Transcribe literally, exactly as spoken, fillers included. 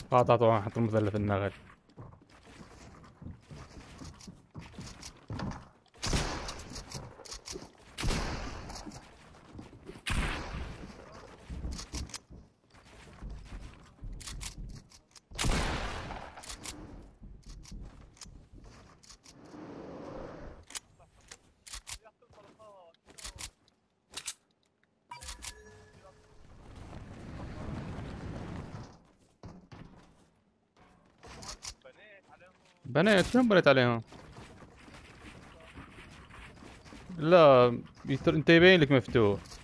قاطعت واحد حط المثلث النغل. بنيت شلون بنيت عليهم؟ لا يتر... انت يبين لك مفتوح.